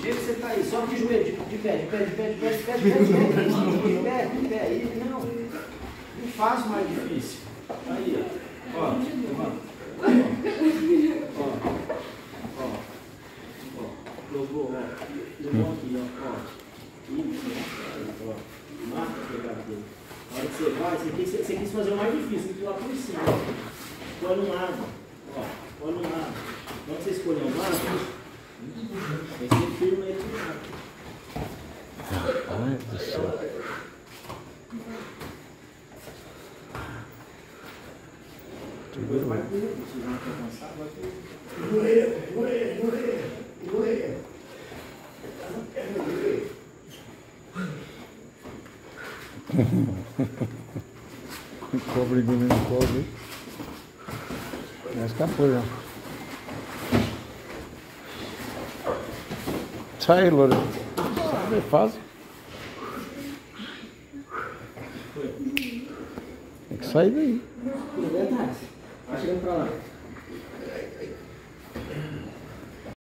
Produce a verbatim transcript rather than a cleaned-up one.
jeito que você tá aí, só de joelho, de, de pé, de pé, de pé, de pé, de pé, de pé, de pé, de pé, de pé, aí, não, não faço mais difícil. Aí, ó, ó, levanta, ó, ó, ó, ó, jogou, ó, levou aqui, ó, ó, isso, ó, marca a pegada dele. Na hora que você vai, você quis, você quis fazer o mais difícil, pular por cima, ó, põe no lado, ó, põe no lado. Quando você escolher o lado, aí você firma ele no lado. Ai do céu. Depois vai por ele, se não alcançar, vai por ele. Joelho, joelho, joelho, joelho. É joelho. Cobre de mim, cobre. Já escapou já. Sai, Loura. Sai, é fácil. Tem que sair daí. Vai atrás. Vai chegando pra lá.